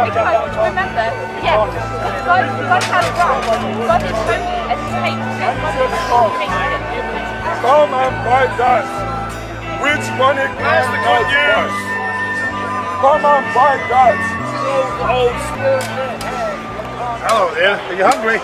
Because, remember, yes, God has wrong. God is holy and he hates it. God hates it. Come and fight us. Which one against the good news? Come and fight us. Hello there, are you hungry?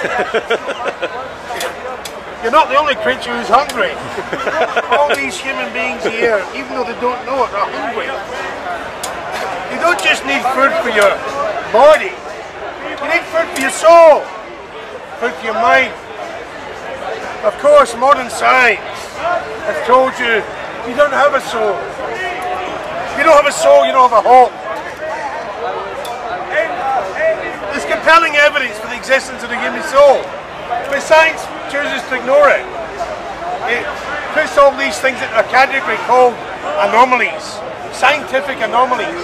You're not the only creature who's hungry. All these human beings here, even though they don't know it, are hungry. You don't just need food for your body. You need food for your soul. Food for your mind. Of course, modern science has told you you don't have a soul. If you don't have a soul, you don't have a hope. There's compelling evidence for the existence of the human soul, but science chooses to ignore it. It puts all these things in a category called anomalies, scientific anomalies.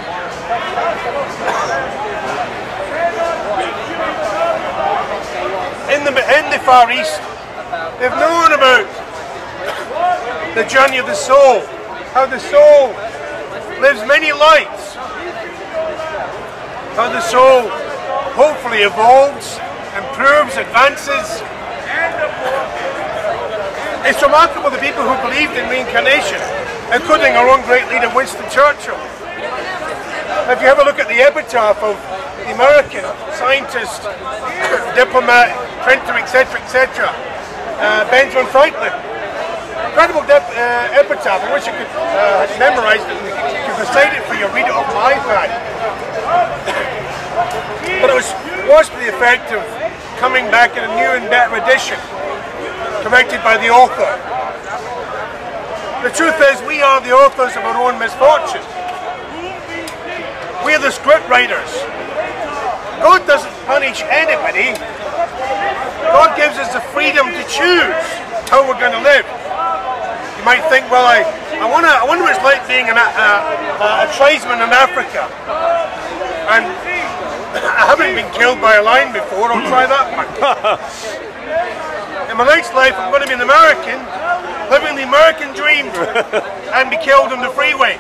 In the Far East, they've known about the journey of the soul, how the soul lives many lives, how the soul hopefully evolves, improves, advances. It's remarkable the people who believed in reincarnation, including our own great leader Winston Churchill. If you have a look at the epitaph of the American scientist, diplomat, printer, etc., etc., Benjamin Franklin. Incredible epitaph. I wish I could memorize it and recite it for you, read it off my iPad. But it was for the effect of coming back in a new and better edition, corrected by the author. The truth is, we are the authors of our own misfortune. We are the script writers. God doesn't punish anybody. God gives us the freedom to choose how we're going to live. You might think, well, I wonder what it's like being a tribesman in Africa. And I haven't been killed by a lion before, I'll try that one. In my next life, I'm going to be an American, living the American dream, and be killed on the freeway.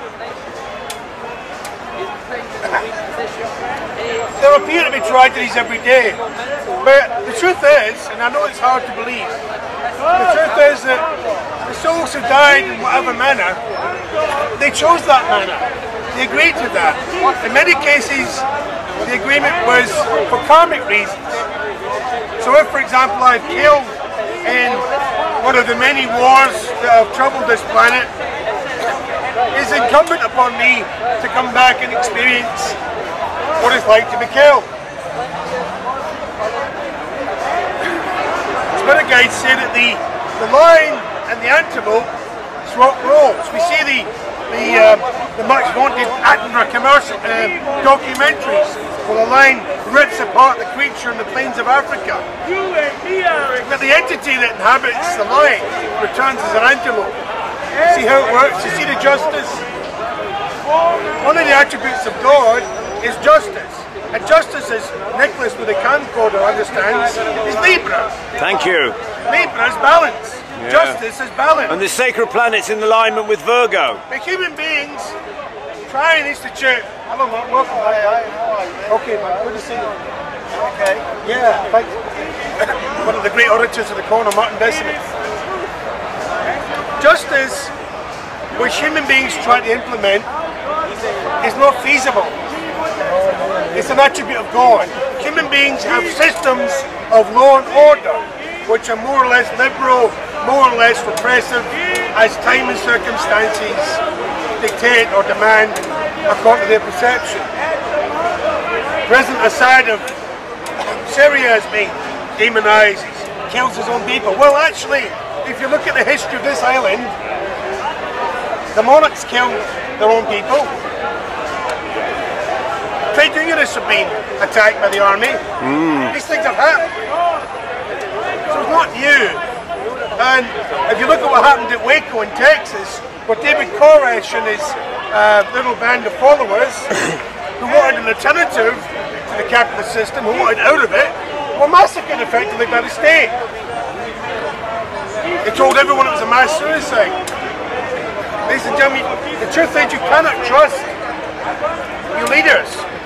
There appear to be tragedies every day, but the truth is, and I know it's hard to believe, the truth is that the souls who died in whatever manner, they chose that manner. They agreed to that. In many cases, the agreement was for karmic reasons. So if, for example, I've killed in one of the many wars that have troubled this planet, it's incumbent upon me to come back and experience what it's like to be killed. Spirit guides say that the lion and the antelope swap roles. We see the much vaunted Attenborough commercial documentaries where the lion rips apart the creature in the plains of Africa. But the entity that inhabits the lion returns as an antelope. See how it works? You see the justice? One of the attributes of God is justice. And justice, as Nicholas with the camcorder understands, is Libra. Thank you. Libra is balance. Yeah. Justice is balance. And the sacred planet's in alignment with Virgo. But human beings try and institute. Hello, Mark. Welcome. Hi. Okay, man. Good to see you. Okay. Yeah. Thanks. One of the great orators of the corner, Martin Bessemer. Justice, which human beings try to implement, is not feasible. It's an attribute of God. Human beings have systems of law and order, which are more or less liberal, more or less repressive, as time and circumstances dictate or demand according to their perception. President Assad of Syria has been demonized, he kills his own people. Well, actually, if you look at the history of this island, the monarchs killed their own people. Trade unionists have been attacked by the army. These things have happened. So it's not new. And if you look at what happened at Waco in Texas, where David Koresh and his little band of followers, who wanted an alternative to the capitalist system, who wanted out of it, were massacred effectively by the state. They told everyone it was a mass suicide. Ladies and gentlemen, the truth is you cannot trust your leaders.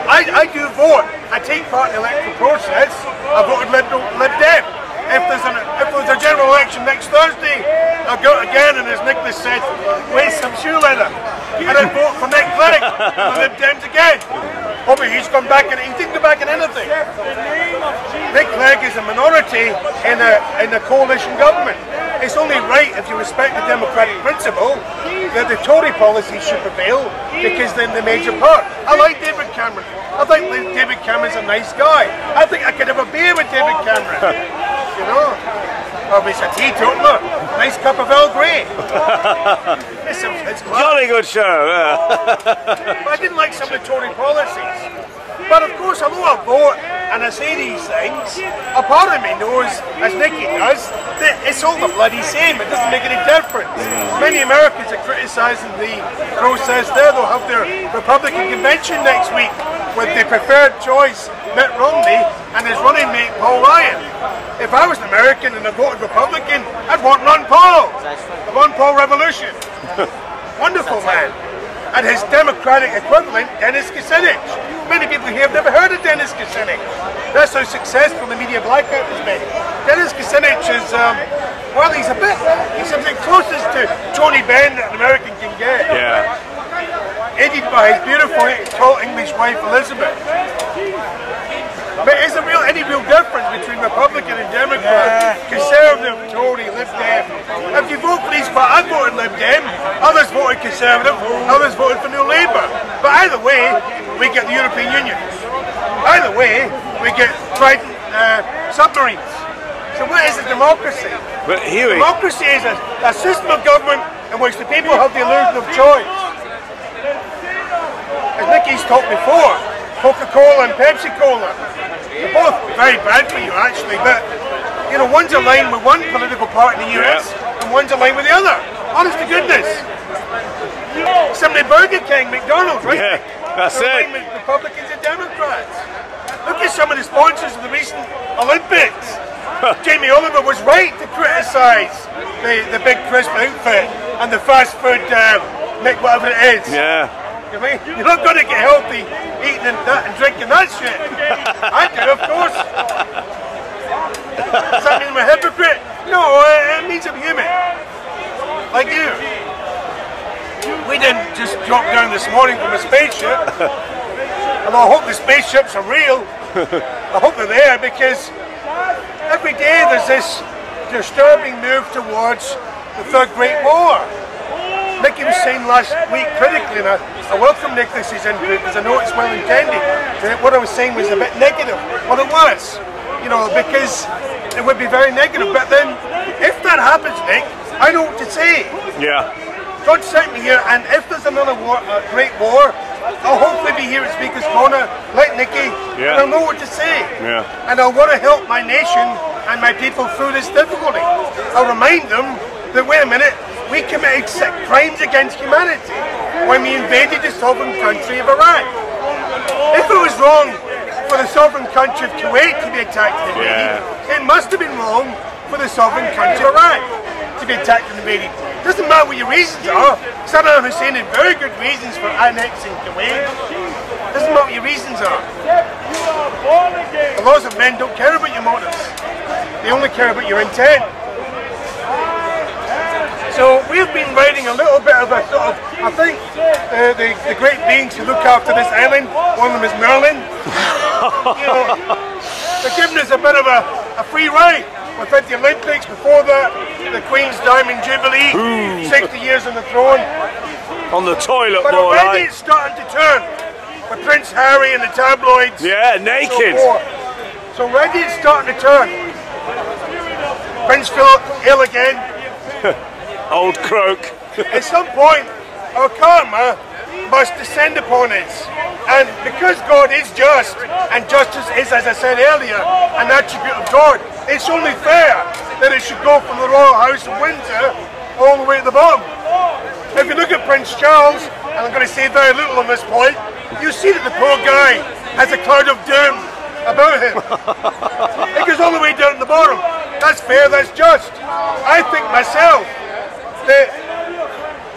I do vote. I take part in the electoral process. I voted Lib Dem. If there's a general election next Thursday, I'll go again, and as Nicholas said, waste some shoe leather. And I'd vote for Nick Clegg, the Lib Dems again. Hopefully he's come back, and he didn't go back in anything. Nick Clegg is a minority in a coalition government. It's only right, if you respect the democratic principle, that the Tory policy should prevail, because they're the major part. I like David Cameron. I think David Cameron's a nice guy. I think I could have a beer with David Cameron. You know, or he's a teetotaler. Nice cup of Earl Grey. It's Jolly good show. I didn't like some of the Tory policies. But of course, although I vote and I say these things, a part of me knows, as Nicky does, that it's all the bloody same. It doesn't make any difference. Many Americans are criticising the process there. They'll have their Republican convention next week with the preferred choice, Mitt Romney, and his running mate, Paul Ryan. If I was an American and I voted Republican, I'd want Ron Paul. The Ron Paul Revolution. Wonderful man. And his Democratic equivalent, Dennis Kucinich. Many people here have never heard of Dennis Kucinich. That's how successful the media blackout has been. Dennis Kucinich is, well, he's a bit closest to Tony Benn that an American can get. Yeah. Aided by his beautiful, tall English wife, Elizabeth. But is there any real difference between Republican and Democrat, Conservative, Tory, Lib Dem? If you vote for these, I voted Lib Dem, others voted Conservative, others voted for New Labour. But either way, we get the European Union. Either way, we get Trident submarines. So what is a democracy? But Huey, democracy is a system of government in which the people have the illusion of choice. As Nicky's talked before, Coca-Cola and Pepsi-Cola. They're both very bad for you, actually, but you know, one's aligned with one political party in the US, and one's aligned with the other. Honest to goodness. Simply Burger King, McDonald's, right? Yeah, that's they're it. aligned with Republicans and Democrats. Look at some of the sponsors of the recent Olympics. Jamie Oliver was right to criticise the big crisp outfit and the fast food, whatever it is. yeah. You mean, you're not going to get healthy eating that and drinking that shit. I do, of course. Does that mean I'm a hypocrite? No, it means I'm human. Like you. We didn't just drop down this morning from a spaceship. Although I hope the spaceships are real. I hope they're there, because every day there's this disturbing move towards the Third Great War. Nicky was saying last week critically, and I welcome Nicholas's input because I know it's well intended. What I was saying was a bit negative. Well, it was, you know, because it would be very negative. But then, if that happens, Nick, I know what to say. Yeah. God sent me here, and if there's another war, great war, I'll hopefully be here at Speaker's Corner, like Nicky, and I'll know what to say. Yeah. And I'll want to help my nation and my people through this difficulty. I'll remind them that, wait a minute, we committed crimes against humanity when we invaded the sovereign country of Iraq. If it was wrong for the sovereign country of Kuwait to be attacked and invaded, it must have been wrong for the sovereign country of Iraq to be attacked and invaded. Doesn't matter what your reasons are. Saddam Hussein had very good reasons for annexing Kuwait. Doesn't matter what your reasons are. The laws of men don't care about your motives. They only care about your intent. So we've been writing a little bit of a sort of, I think, the great beings who look after this island, one of them is Merlin. You know, they're giving us a bit of a free ride. We've had the Olympics, before that, the Queen's Diamond Jubilee, 60 years on the throne. On the toilet, But more already like. it's starting to turn, with Prince Harry and the tabloids. Yeah, naked. So already it's starting to turn. Prince Philip, ill again. Old croak. At some point, our karma must descend upon us. And because God is just, and justice is, as I said earlier, an attribute of God, it's only fair that it should go from the Royal House of Windsor all the way to the bottom. If you look at Prince Charles, and I'm going to say very little on this point, you see that the poor guy has a cloud of doom about him. It goes all the way down to the bottom. That's fair, that's just. I think myself that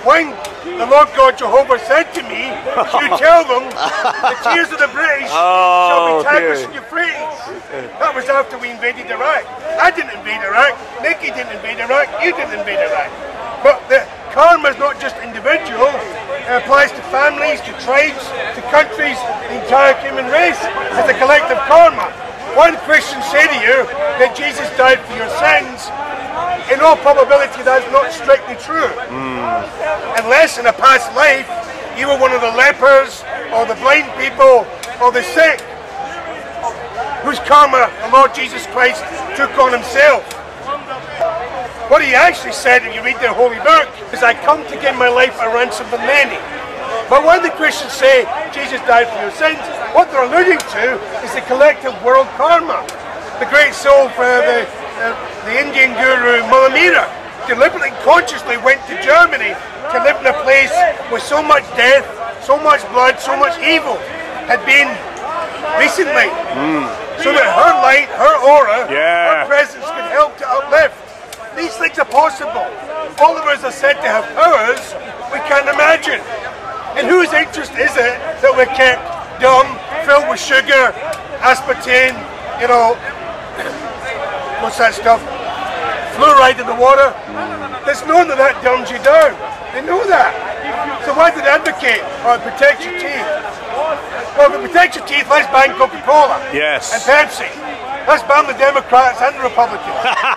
when the Lord God Jehovah said to me, you tell them the tears of the British shall be Tigris and Euphrates. That was after we invaded Iraq. I didn't invade Iraq, Nikki didn't invade Iraq, you didn't invade Iraq. But the karma is not just individual, it applies to families, to tribes, to countries, the entire human race. It's a collective karma. One Christian say to you that Jesus died for your sins, in all probability that's not strictly true. Unless in a past life you were one of the lepers or the blind people or the sick whose karma the Lord Jesus Christ took on himself. What he actually said, if you read the Holy Book, is I come to give my life a ransom for many. But when the Christians say Jesus died for your sins, what they're alluding to is the collective world karma. The great soul for the Indian guru Malamira deliberately, consciously went to Germany to live in a place where so much death, so much blood, so much evil had been recently. So that her light, her aura, her presence could help to uplift. These things are possible. All of us are said to have powers we can't imagine. And whose interest is it that we're kept dumb, filled with sugar, aspartame, you know, what's that stuff? Fluoride in the water? It's known that that dumbs you down. They know that. So why do they advocate? Oh, it protects your teeth. Well, if it protects your teeth, let's ban Coca-Cola. Yes. And Pepsi. Let's ban the Democrats and the Republicans.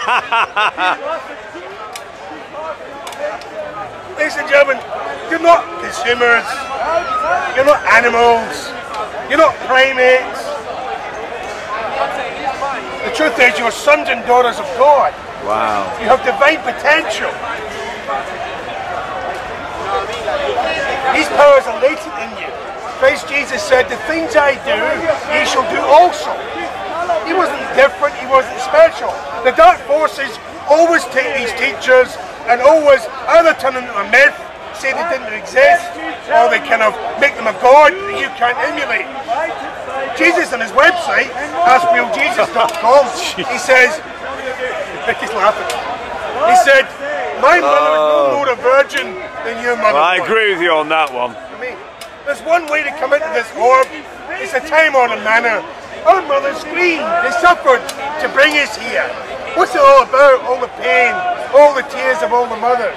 Ladies and gentlemen, you're not consumers. You're not animals. You're not primates. The truth is, you're sons and daughters of God. Wow. You have divine potential. These powers are latent in you. Christ Jesus said, the things I do, ye shall do also. He wasn't different, he wasn't special. The dark forces always take these teachers and always either turn them into a myth, say they didn't exist, or they kind of make them a god that you can't emulate. Jesus on his website, askrealjesus.com, he says, Vicky's laughing, he said, my mother is no more a virgin than your mother was. I agree with you on that one. I mean, there's one way to come into this orb, it's a time-honored manner. Our mothers screamed, they suffered to bring us here. What's it all about? All the pain, all the tears of all the mothers.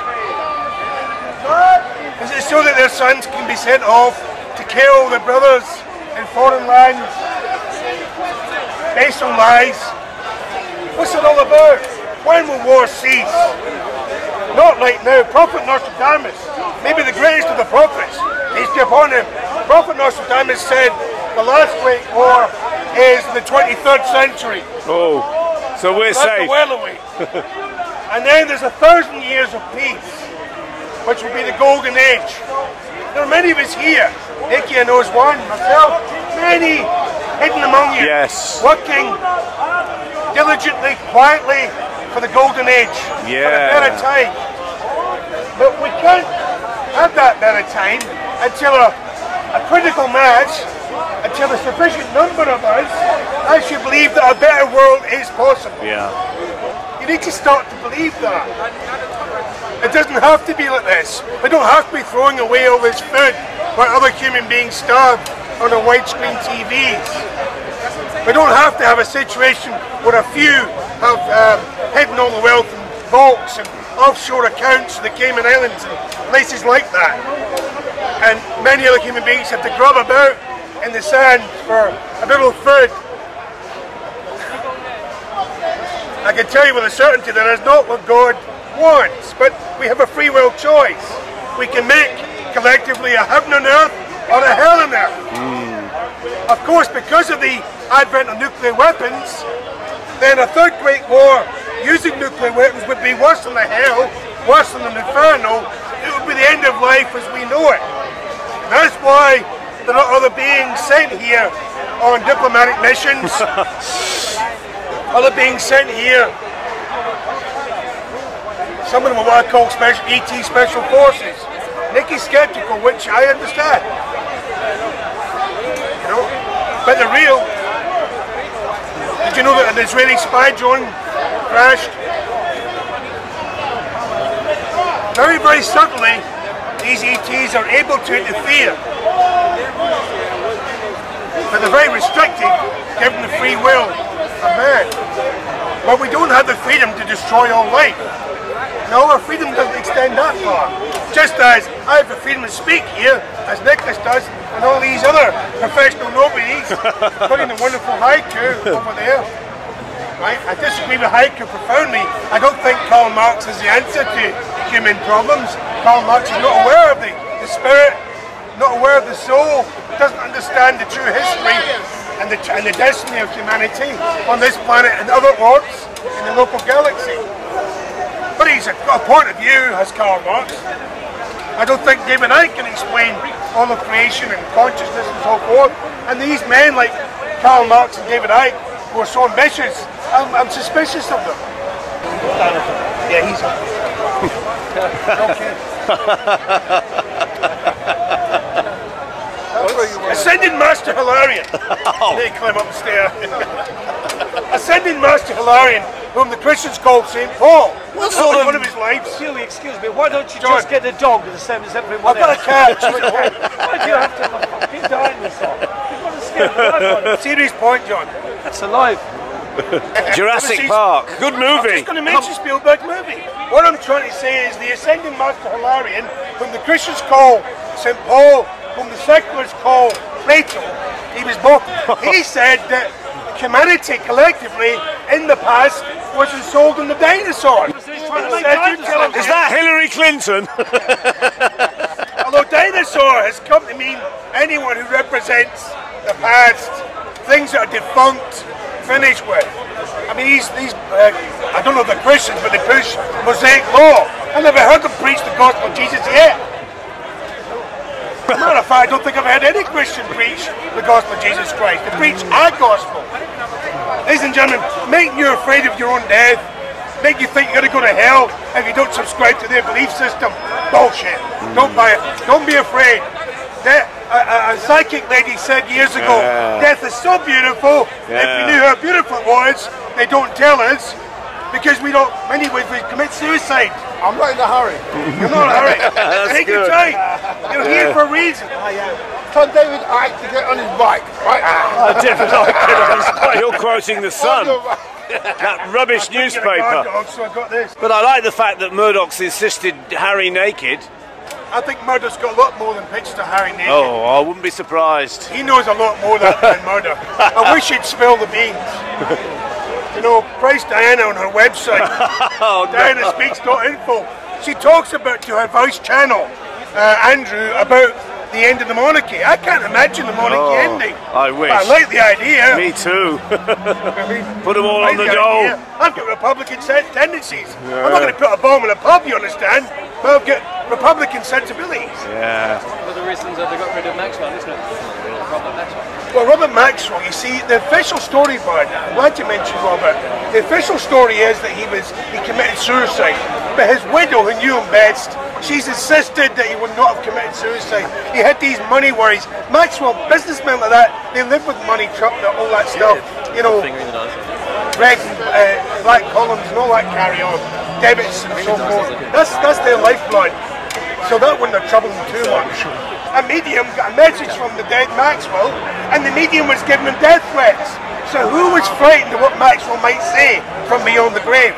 Is it so that their sons can be sent off to kill their brothers in foreign lands based on lies? What's it all about? When will war cease? Not right now. Prophet Nostradamus, maybe the greatest of the prophets, peace be upon him. Prophet Nostradamus said the last great war is the 23rd century. Oh, so we're safe. Well away. And then there's 1,000 years of peace, which will be the golden age. There are many of us here. Nicky knows one, myself, many hidden among you. Yes. Working diligently, quietly for the golden age. Yeah. For the better time. But we can't have that better time until a critical mass, until a sufficient number of us actually believe that a better world is possible. Yeah. You need to start to believe that. It doesn't have to be like this. We don't have to be throwing away all this food while other human beings starve on our widescreen TVs. We don't have to have a situation where a few have hidden all the wealth in vaults and offshore accounts in the Cayman Islands and places like that. And many other human beings have to grub about in the sand for a little food. I can tell you with a certainty that is not what God wants, but we have a free will choice. We can make collectively a heaven on earth or a hell on earth. Of course, because of the advent of nuclear weapons, then a third great war using nuclear weapons would be worse than the hell, worse than an inferno. It would be the end of life as we know it. That's why there are other beings sent here on diplomatic missions. Other beings sent here. Some of them are what I call ET Special Forces. Nicky's skeptical, which I understand. You know, but they're real. Did you know that an Israeli spy drone crashed? very, very subtly, these ETs are able to interfere. But they're very restricted, given the free will of man. But we don't have the freedom to destroy all life. No, our freedom doesn't extend that far. Just as I have the freedom to speak here, as Nicholas does, and all these other professional nobodies, including the wonderful haiku over there. Right? I disagree with haiku profoundly. I don't think Karl Marx is the answer to human problems. Karl Marx is not aware of the spirit, not aware of the soul, doesn't understand the true history and the destiny of humanity on this planet and other orbs in the local galaxy. But he's got a point of view, as Karl Marx. I don't think David Icke can explain all of creation and consciousness and so forth. And these men like Karl Marx and David Icke, who are so ambitious, I'm suspicious of them. Yeah, he's okay. Ascending Master Hilarion. They climb up the stair. Ascending Master Hilarion, whom the Christians called St. Paul. What sort of one of his lives? Excuse me, why don't you just get a dog the same as everyone else? I've got a cat. Why do you have to have a fucking dinosaur? You've got to scare the life out of it. Serious point, John. That's alive. Jurassic Park. Good movie. I'm just going to mention Spielberg movie. What I'm trying to say is the Ascending Master Hilarion, whom the Christians call St. Paul, whom the seculars call Plato, he was both. He said that humanity collectively in the past was ensouled in the dinosaur. Is that Hillary Clinton? Although dinosaur has come to mean anyone who represents the past, things that are defunct, finished with. I mean, these I don't know if they're Christians, but they push Mosaic law. I've never heard them preach the gospel of Jesus yet. As a matter of fact, I don't think I've heard any Christian preach the gospel of Jesus Christ. They preach our gospel. Ladies and gentlemen, making you afraid of your own death, make you think you're going to go to hell if you don't subscribe to their belief system. Bullshit. Don't buy it. Don't be afraid. A psychic lady said years ago, death is so beautiful, if we knew how beautiful it was, they don't tell us, because we don't, many ways we commit suicide. I'm not in a hurry. You're not in a hurry. Take your time. You're here for a reason. Tell David Icke to get on his bike. Right? David Icke get on his bike. You're quoting the Sun. That rubbish newspaper. So I got this. But I like the fact that Murdoch's insisted Harry naked. I think Murdoch's got a lot more than pitched to Harry naked. Oh, I wouldn't be surprised. He knows a lot more than Murdoch. I wish he'd spill the beans. You know, praise Diana on her website, DianaSpeaks.info. She talks about to her voice channel, Andrew, about the end of the monarchy. I can't imagine the monarchy ending. I wish. But I like the idea. Me too. Put them all on the dole. I've got Republican tendencies. I'm not going to put a bomb in a pub, you understand? But I've got Republican sensibilities. Yeah. One of the reasons that they got rid of Maxwell, isn't it? Robert Maxwell. Well, Robert Maxwell, you see, the official story, Bud, I'm glad you mentioned Robert. The official story is that he committed suicide. But his widow, who knew him best, she's insisted that he would not have committed suicide. He had these money worries. Maxwell, businessmen like that, they live with money, Trump, all that stuff. You know, red and black columns and all that carry on. Debits and so forth. That's their lifeblood. So that wouldn't have troubled him too much. A medium got a message from the dead Maxwell, and the medium was giving him death threats. So who was frightened of what Maxwell might say from beyond the grave?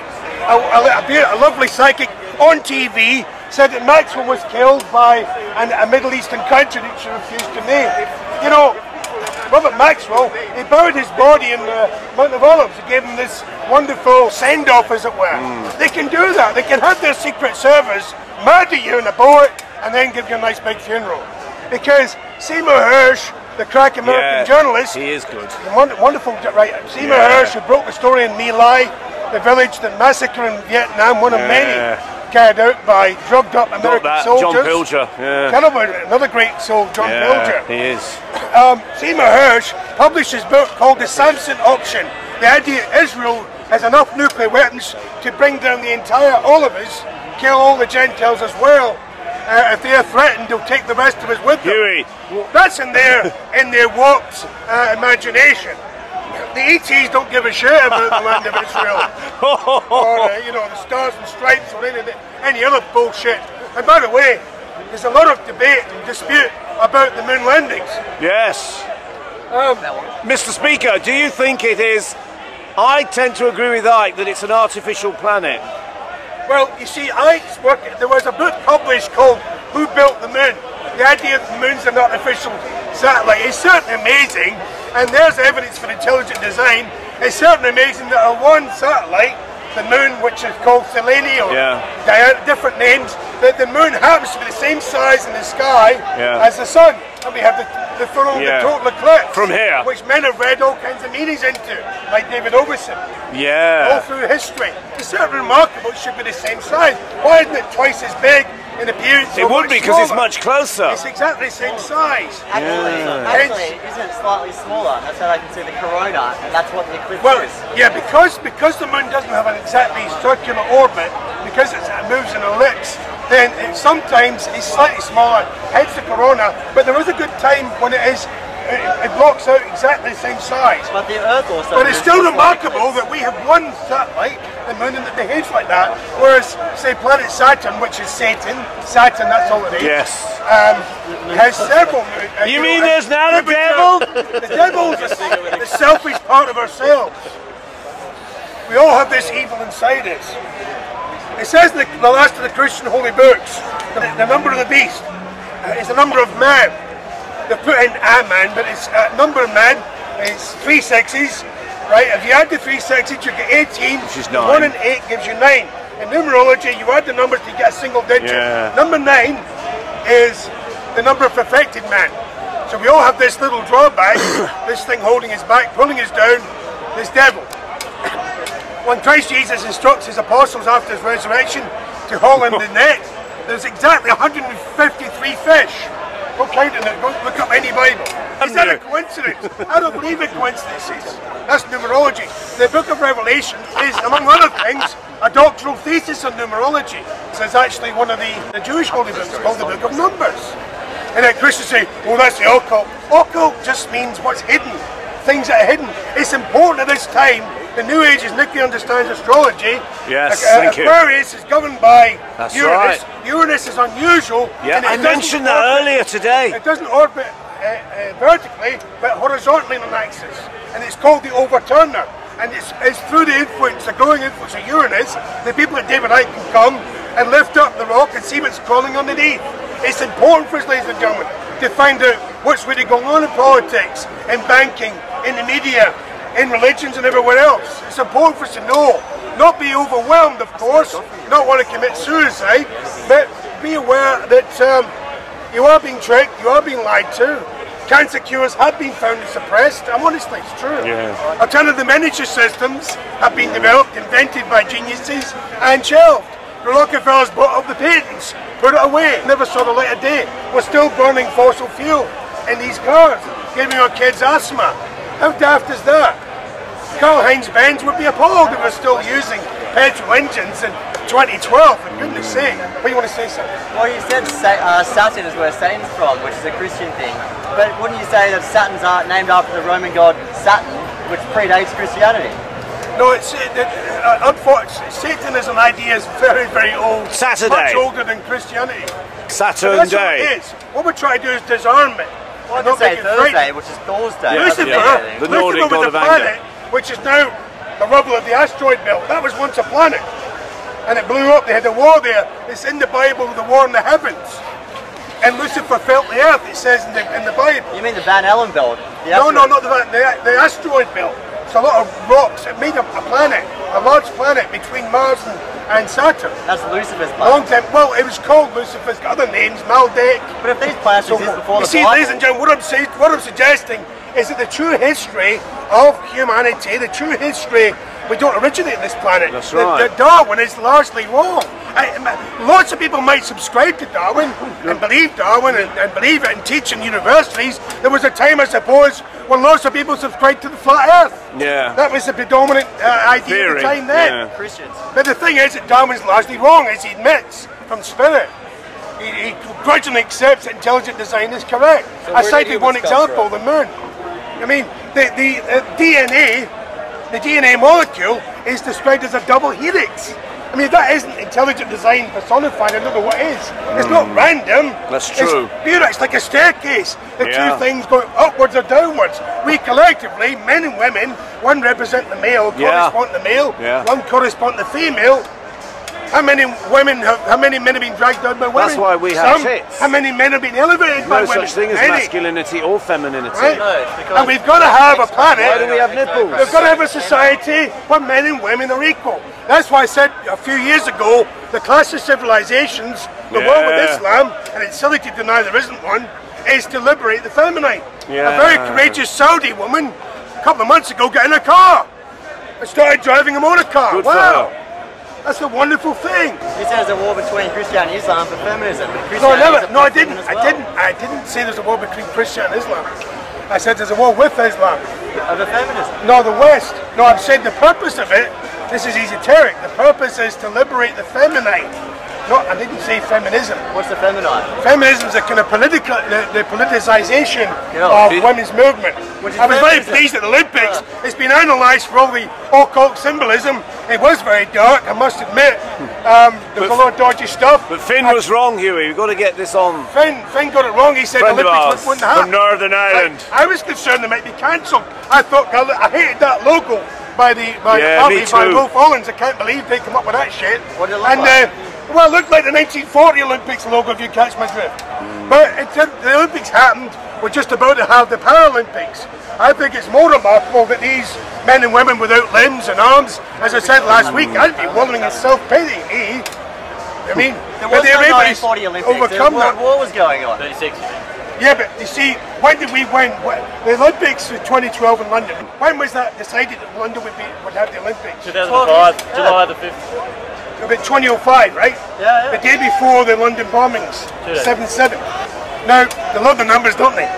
A lovely psychic on TV said that Maxwell was killed by a Middle Eastern country that she refused to name. You know, Robert Maxwell, he buried his body in the Mount of Olives. He gave him this wonderful send-off, as it were. They can do that. They can have their secret service murder you in a boat and then give you a nice big funeral. Because Seymour Hersh, the crack American journalist, he is good. Wonderful, right? Seymour Hersh, who broke the story in My Lai, the village that massacre in Vietnam, one of many carried out by drugged up American soldiers. John Pilger, another great soul, John Pilger. He is. Seymour Hersh published his book called The Samson Option. The idea Israel has enough nuclear weapons to bring down the entire, all of us, kill all the Gentiles as well. If they are threatened, they'll take the rest of us with them. Huey. That's in their warped imagination. the ETs don't give a shit about the land of Israel. Or, you know, the stars and stripes or any other bullshit. And by the way, there's a lot of debate and dispute about the moon landings. Yes. Mr. Speaker, do you think it is... I tend to agree with Ike that it's an artificial planet. Well, you see, Ike's work, there was a book published called Who Built the Moon? The idea that the moon's an artificial satellite is certainly amazing, and there's evidence for intelligent design. It's certainly amazing that on one satellite, the moon, which is called Selene, or different names, that the moon happens to be the same size in the sky as the sun. And we have the total eclipse. From here. Which men have read all kinds of meanings into, like David Overson. Yeah. All through history. It's certainly remarkable it should be the same size. Why isn't it twice as big in appearance? It would be because it's much closer. It's exactly the same size. Actually, isn't it slightly smaller? That's how I can see the corona, and that's what the eclipse is. Yeah, because the moon doesn't have an exactly circular orbit, because it moves in an ellipse, then sometimes it's slightly smaller, hence the corona, but there is a good time when it blocks out exactly the same size. But the Earth also. But it's still remarkable that we have one satellite, the moon, that behaves like that, whereas, say, planet Saturn, which is Saturn, that's all it is. Yes. Has several moons. You mean there's not a devil? The devil is the selfish part of ourselves. We all have this evil inside us. It says in the last of the Christian holy books, the number of the beast is the number of man. They put in a man, but it's a number of man. It's 3 sexes, right? If you add the 3 sexes, you get 18. Which is 9. 1 and 8 gives you 9. In numerology, you add the numbers to get a single digit. Yeah. Number 9 is the number of perfected man. So we all have this little drawback, this thing holding us back, pulling us down, this devil. When Christ Jesus instructs his apostles after his resurrection to haul in the net, there's exactly 153 fish. Go count it, go look up any Bible. Is that a coincidence? I don't believe in coincidences. That's numerology. The book of Revelation is, among other things, a doctoral thesis on numerology. So it's actually one of the Jewish holy books called the Book of Numbers. And then Christians say, well, that's the occult. Occult just means what's hidden. Things that are hidden. It's important at this time. The New Age is Nicky understands astrology. Yes, thank you. Aquarius is governed by That's Uranus. right. Uranus is unusual. Yeah, I mentioned that earlier today. It doesn't orbit vertically, but horizontally on an axis. And it's called the overturner. And it's through the influence, the growing influence of Uranus, the people at David Icke can come and lift up the rock and see what's crawling underneath. It's important for us, ladies and gentlemen, to find out what's really going on in politics, in banking, in the media, in religions and everywhere else. It's important for us to know. Not be overwhelmed, of course, not want to commit suicide, but be aware that you are being tricked, you are being lied to. Cancer cures have been found and suppressed, and honestly, it's true. Yeah. Alternative energy systems have been developed, invented by geniuses, and shelved. The Rockefellers bought up the patents, put it away, never saw the light of day. We're still burning fossil fuel in these cars, giving our kids asthma. How daft is that? Karl-Heinz Benz would be appalled if we're still using petrol engines in 2012, for goodness sake. What do you want to say, sir? Well, you said Saturn is where Satan's from, which is a Christian thing. But wouldn't you say that Saturn's named after the Roman god Saturn, which predates Christianity? No, it's unfortunately, Satan as an idea is very, very old. Saturday. Much older than Christianity. Saturn That's Day. What it is. What we're trying to do is disarm it. Well, I could say Thursday, which is Thor's Day. Lucifer, the Nordic god of planet, anger. which is now the rubble of the asteroid belt. That was once a planet. And it blew up. They had a war there. It's in the Bible, the war in the heavens. And Lucifer felt the earth, it says in the Bible. You mean the Van Allen belt? No, not the asteroid belt. It's a lot of rocks. It made a planet, a large planet between Mars and Saturn. That's Lucifer's planet. Long time. Well, it was called Lucifer's got other names, Maldek. But if these planets exist before the see, ladies and gentlemen, what I'm suggesting is that the true history of humanity, the true history, we don't originate this planet. That's right. The Darwin is largely wrong. Lots of people might subscribe to Darwin and believe Darwin and believe it and teach in universities. There was a time, I suppose, when lots of people subscribed to the flat Earth. Yeah. That was the predominant idea at the time then. Yeah. Christians. But the thing is that Darwin's largely wrong, as he admits from spirit. He grudgingly accepts that intelligent design is correct. I cited one example, the moon. I mean, the DNA molecule is described as a double helix. I mean, if that isn't intelligent design personified, I don't know what is. It's not random. That's true. It's pure. It's like a staircase. The two things going upwards or downwards. We collectively, men and women, one represent the male, correspond to the male, one correspond to the female. How many women how many men have been dragged down by women? That's why we have tits. How many men have been elevated by women? No such thing as masculinity or femininity. Right? No, and we've got to have a planet. Why do we have nipples? We've got to have a society where men and women are equal. That's why I said a few years ago, the clash of civilizations, the war with Islam, and it's silly to deny there isn't one, is to liberate the feminine. A very courageous Saudi woman, a couple of months ago, got in a car and started driving a motor car. Good for her. That's a wonderful thing. You said there's a war between Christianity and Islam for feminism. I didn't say there's a war between Christian and Islam. I said there's a war with Islam. Over feminism? No, the West. No, I'm saying the purpose of it, this is esoteric, the purpose is to liberate the feminine. No, I didn't say feminism. What's the feminine? Feminism is a kind of political, the politicization of women's movement. I was very pleased at the Olympics. It's been analysed for all the occult symbolism. It was very dark, I must admit. There was a lot of dodgy stuff. But Finn was wrong, Huey. We've got to get this on. Finn got it wrong. He said the Olympics wouldn't happen. From Northern Ireland. I was concerned they might be cancelled. I hated that logo by Wolf Hollins. I can't believe they come up with that shit. What did it look like? Well, it looked like the 1940 Olympics logo, if you catch my drift. But the Olympics happened, we're just about to have the Paralympics. I think it's more remarkable that these men and women without limbs and arms, as I said last week, I'd be wallowing in self-pity. I mean, there was no 1940 Olympics, overcome the World War was going on. 36. Yeah, but you see, when did we win? The Olympics was 2012 in London. When was that decided that London would have the Olympics? 2005, July the 5th. About 2005, right? Yeah. The day before the London bombings, 7/7. Now, they love the numbers, don't they?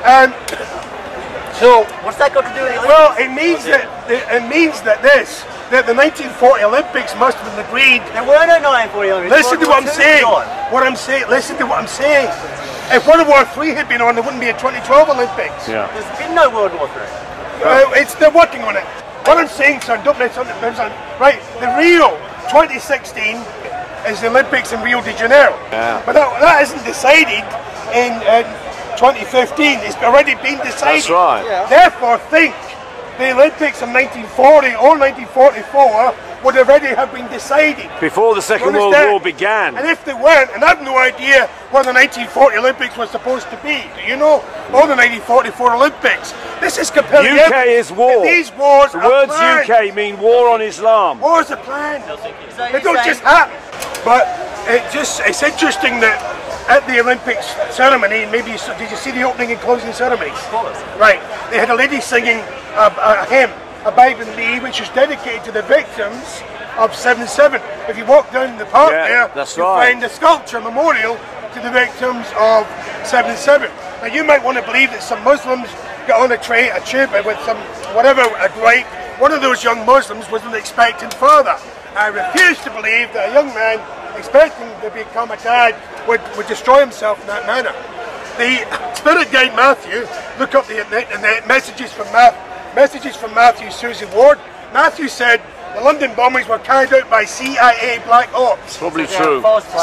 So, what's that got to do with it? Well, it means that the 1940 Olympics must have been agreed. There were no 1940 Olympics. Listen to what I'm saying. Listen to what I'm saying. If World War III had been on, there wouldn't be a 2012 Olympics. Yeah. There's been no World War III. They're working on it. What I'm saying, son, don't miss something. Right, the Rio 2016 is the Olympics in Rio de Janeiro. Yeah. But that isn't decided in 2015. It's already been decided. That's right. Yeah. Therefore, think the Olympics in 1940 or 1944 would already have been decided. Before the Second World War began. And if they weren't, and I have no idea what the 1940 Olympics was supposed to be, do you know? Or the 1944 Olympics. This is compelling. UK is war. These wars the words planned. UK mean war on Islam. Wars are planned. They don't just happen. But it's interesting that at the Olympics ceremony, maybe did you see the opening and closing ceremonies? Of course. Right. They had a lady singing a hymn, Abide with Me, which is dedicated to the victims of 7/7. If you walk down the park find a sculpture memorial to the victims of 7/7. Now you might want to believe that some Muslims got on a tube with some a grape. One of those young Muslims was an expectant father. I refuse to believe that a young man expecting to become a dad would destroy himself in that manner. The spirit guide Matthew, look up the internet, messages from Matthew Susan Ward. Matthew said the London bombings were carried out by CIA Black Ops. Probably true.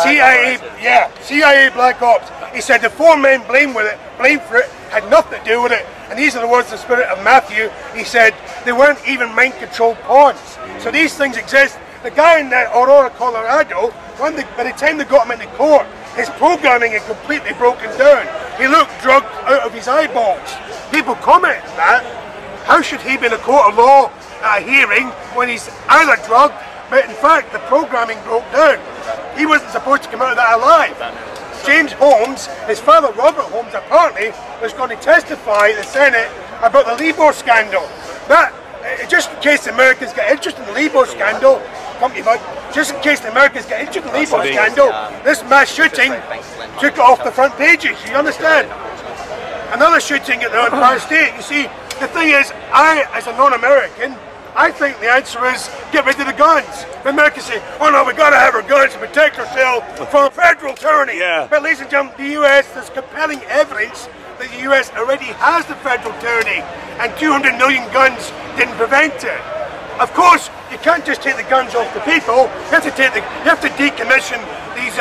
CIA Black Ops. He said the 4 men blamed for it had nothing to do with it. And these are the words of the spirit of Matthew. He said they weren't even mind-controlled pawns. So these things exist. The guy in Orator, Colorado, by the time they got him into court, his programming had completely broken down. He looked drugged out of his eyeballs. People comment on that. How should he be in a court of law at a hearing when he's either drugged, but in fact the programming broke down? He wasn't supposed to come out of that alive. James Holmes, his father Robert Holmes, apparently was going to testify in the Senate about the Libor scandal. That, just in case the Americans get interested in the Libor scandal, just in case the Americans get interested in the Libor scandal, this mass shooting took it off the front pages, you understand? Another shooting at the Empire State. You see, the thing is, I, as a non-American, I think the answer is get rid of the guns. The Americans say, oh no, we've got to have our guns to protect ourselves from federal tyranny. Yeah. But ladies and gentlemen, the US, there's compelling evidence that the US already has the federal tyranny and 200 million guns didn't prevent it. Of course, you can't just take the guns off the people. You have to decommission these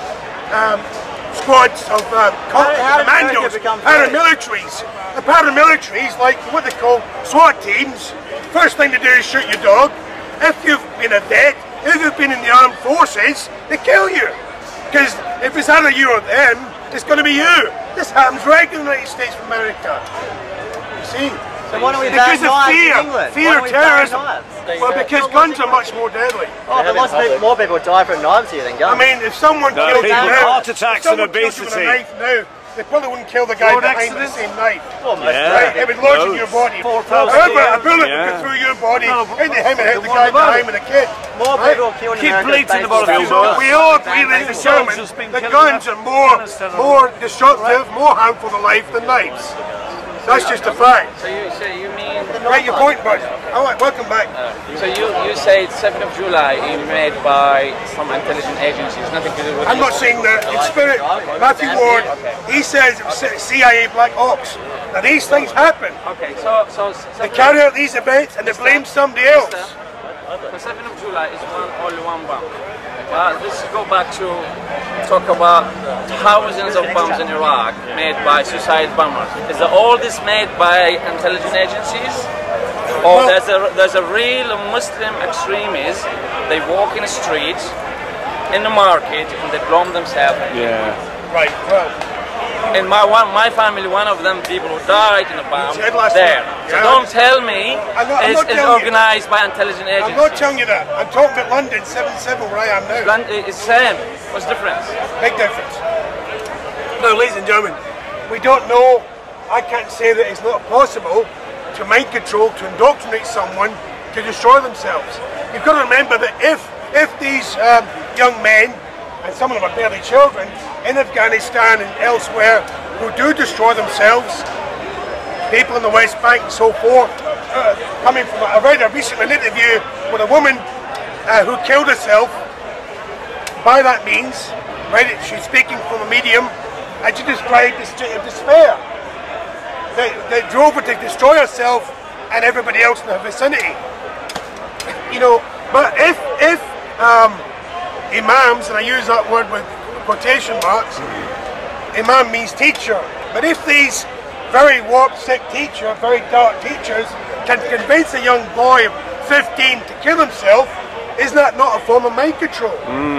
squads of commandos, paramilitaries. The paramilitaries, like what they call SWAT teams, first thing to do is shoot your dog. If you've been a vet, if you've been in the armed forces, they kill you. Because if it's either you or them, it's going to be you. This happens regularly in the United States of America. You see? So why don't we ban knives in England? Fear of terrorism. Well, because guns are much more deadly. Oh, but lots of more people die from knives here than guns. I mean, if someone killed you now, heart attacks and obesity. With a knife now, they probably wouldn't kill the guy behind the same knife. Yeah. Right? It would lodge in your body. However, a bullet would go through your body into him and hit the guy behind with a kid. More people killed in America. We all agree, ladies and gentlemen, that guns are more destructive, more harmful to life than knives. That's just a fact. So you mean... Right, your point, bud. Alright, welcome back. So you say 7th of July is made by some intelligence agencies, nothing to do with... I'm not saying that. In spirit, Matthew Ward, he says it was CIA Black Ops. Now these things happen. Okay, so they carry out these events and they blame somebody else. The 7th of July is only one bomb. Let's go back to talk about thousands of bombs in Iraq made by suicide bombers. Is all this made by intelligence agencies? Or there's a real Muslim extremists, they walk in the streets, in the market, and they bomb themselves. Yeah. Right, well. In my family, one of them people who died in a bomb there. So don't tell me it's organized by intelligence agencies. I'm not telling you that. I'm talking about London, 7-7 where I am now. London is same. What's the difference? Big difference. No, ladies and gentlemen, we don't know. I can't say that it's not possible to mind control, to indoctrinate someone to destroy themselves. You've got to remember that if these young men, and some of them are barely children, in Afghanistan and elsewhere, who do destroy themselves, people in the West Bank and so forth, coming from, I read recently an interview with a woman who killed herself by that means, right? She's speaking from a medium, and she described the state of despair. They drove her to destroy herself and everybody else in her vicinity. You know, but if imams, and I use that word with quotation marks, imam means teacher, but if these very warped, sick teachers, very dark teachers, can convince a young boy of 15 to kill himself, is that not a form of mind control?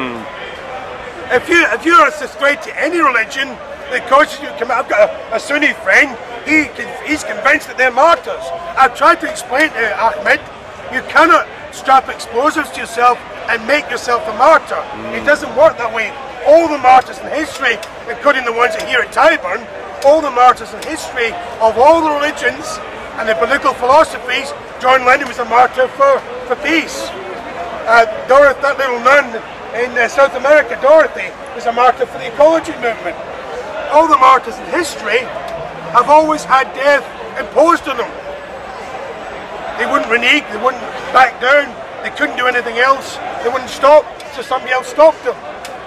If you're a subscribed to any religion that causes you to come out, I've got a Sunni friend, he's convinced that they're martyrs. I've tried to explain to Ahmed, you cannot strap explosives to yourself and make yourself a martyr. It doesn't work that way. All the martyrs in history, including the ones here at Tyburn, all the martyrs in history of all the religions and the political philosophies, John Lennon was a martyr for peace. Dorothy, that little nun in South America, Dorothy, was a martyr for the ecology movement. All the martyrs in history have always had death imposed on them. They wouldn't renege, they wouldn't back down, they couldn't do anything else, they wouldn't stop, so somebody else stopped them.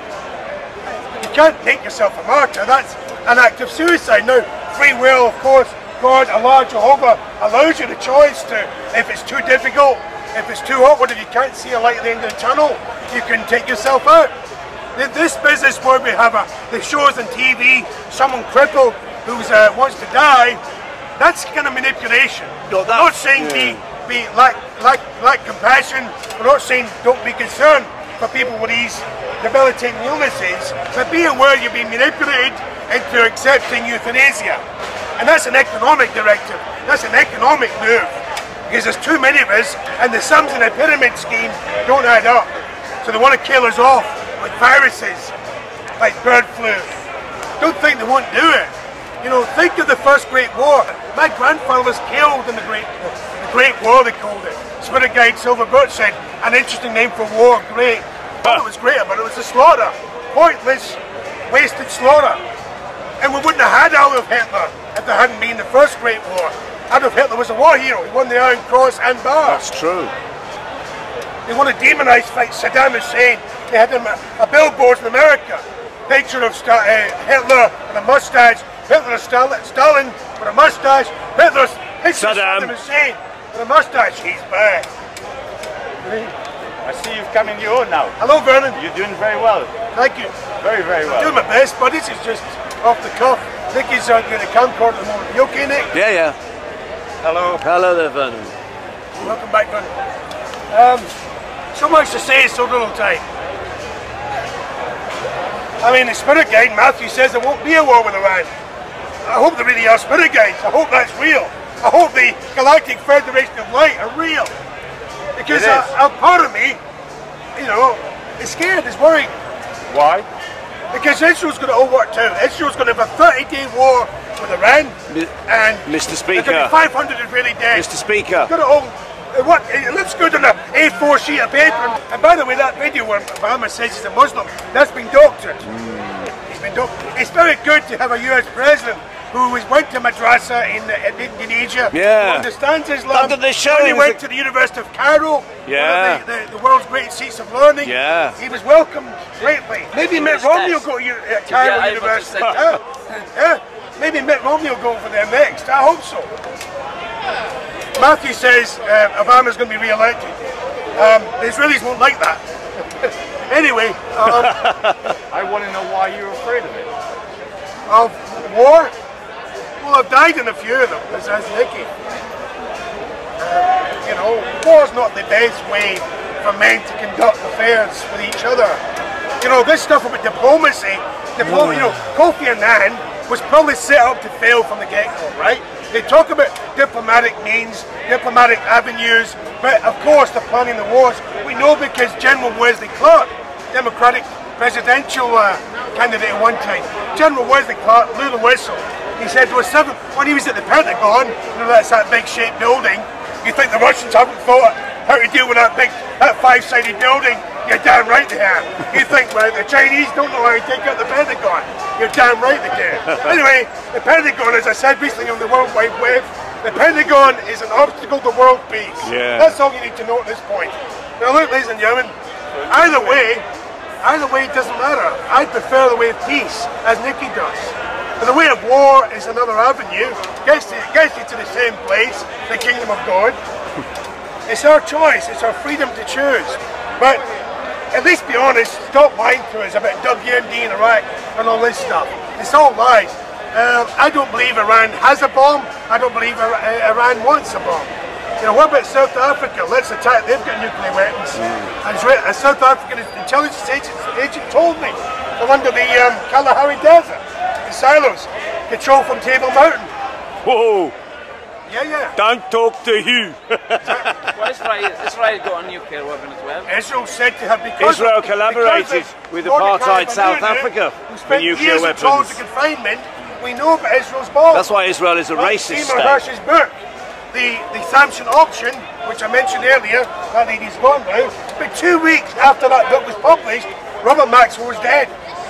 You can't make yourself a martyr, that's an act of suicide. Now, free will, of course, God, Allah, Jehovah, allows you the choice to, if it's too difficult, if it's too awkward, if you can't see a light at the end of the tunnel, you can take yourself out. This business where we have the shows on TV, someone crippled who wants to die, that's kind of manipulation. No, I'm not saying be lack compassion. We're not saying don't be concerned for people with these debilitating illnesses, but be aware you're being manipulated into accepting euthanasia. And that's an economic directive. That's an economic move. Because there's too many of us, and the sums in the pyramid scheme don't add up. So they want to kill us off with viruses, like bird flu. Don't think they won't do it. You know, think of the First Great War. My grandfather was killed in the Great War, they called it. Spirit Guide Silver Birch said, an interesting name for war, great. All it was great about it was the slaughter. Pointless, wasted slaughter. And we wouldn't have had Adolf Hitler if there hadn't been the First Great War. Adolf Hitler was a war hero. He won the Iron Cross and Bar. That's true. They want to demonize Saddam Hussein. They had a billboard in America. Picture of Hitler and a mustache Hitler is Stalin with a mustache. Hitler is Saddam Hussein with a mustache. He's back. I see you've come in your own now. Hello, Vernon. You're doing very well. Thank you. Very, very well. I'm doing my best, but this is just off the cuff. Nicky's got a camcorder at the moment. You okay, Nick? Yeah. Hello. Hello there, Vernon. Welcome back, Vernon. So much to say, so little time. I mean, the spirit guide, Matthew says there won't be a war with Iran. I hope there really are spirit guides. I hope that's real. I hope the Galactic Federation of Light are real. Because a part of me, you know, is scared, is worried. Why? Because Israel's going to all work out. Israel's going to have a 30-day war with Iran, and Mr. there's going to be 500 Israeli dead. Mr. Speaker. It's going to all, what, it looks good on an A4 sheet of paper. And by the way, that video where Obama says he's a Muslim, that's been doctored. He's been doctored. It's very good to have a US president who went to madrasa in Indonesia, who understands Islam. When he went to the University of Cairo, one of the world's great seats of learning, he was welcomed greatly. Maybe Mitt Romney will go to Cairo University. Maybe Mitt Romney will go for them next. I hope so. Matthew says Obama's going to be re-elected. The Israelis won't like that. Anyway. I want to know why you're afraid of it. Of war? Well, I've died in a few of them, as Nicky. You know, war's not the best way for men to conduct affairs with each other. You know, this stuff about diplomacy, you know, Kofi Annan was probably set up to fail from the get-go, right? They talk about diplomatic means, diplomatic avenues, but of course they're planning the wars. We know because General Wesley Clark, Democratic presidential candidate at one time, General Wesley Clark blew the whistle. He said there were 7, when he was at the Pentagon, you know, that's that big shaped building. You think the Russians haven't thought how to deal with that 5-sided building? You're damn right they have. You think, well, the Chinese don't know how to take out the Pentagon? You're damn right they do. Anyway, the Pentagon, as I said recently on the World Wide Web, the Pentagon is an obstacle to world peace. That's all you need to know at this point. Now look, ladies and gentlemen, either way it doesn't matter. I prefer the way of peace, as Nicky does. But the way of war is another avenue, gets you to the same place, the kingdom of God. It's our choice, it's our freedom to choose. But at least be honest, stop lying to us about WMD in Iraq and all this stuff. It's all lies. I don't believe Iran has a bomb. I don't believe Iran wants a bomb. You know, what about South Africa? Let's attack, they've got nuclear weapons. And a South African intelligence agent told me they're under the Kalahari Desert. Silos, control from Table Mountain. Whoa! Yeah. Don't talk to you. Well, Israel got a nuclear weapon as well. Israel said to have Israel collaborated with apartheid South Africa for nuclear weapons. Of confinement. We know about Israel's bomb. That's why Israel is a racist state. Hirsch's book, the Samson auction, which I mentioned earlier, that lady's gone now. But 2 weeks after that book was published, Robert Maxwell was dead.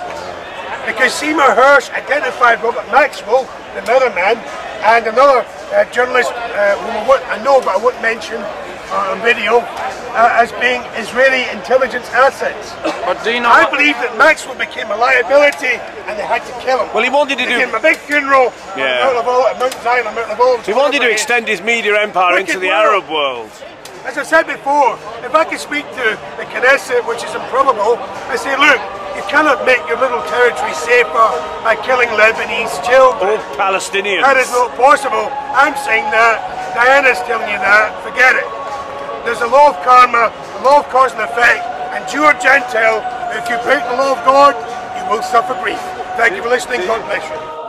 Because Seymour Hersh identified Robert Maxwell, the Weatherman, and another journalist who I know but I won't mention on video, as being Israeli intelligence assets. But do you know I believe that Maxwell became a liability and they had to kill him. Well, he wanted to do a big funeral at Mount Zion, Mount of Olives. He wanted to extend his media empire into the Arab world. As I said before, if I could speak to the Knesset, which is improbable, I say, look, you cannot make your little territory safer by killing Lebanese children. Or Palestinians. That is not possible. I'm saying that. Diana's telling you that. Forget it. There's a law of karma, a law of cause and effect, and Jew or Gentile, if you break the law of God, you will suffer grief. Thank you for listening. God bless you.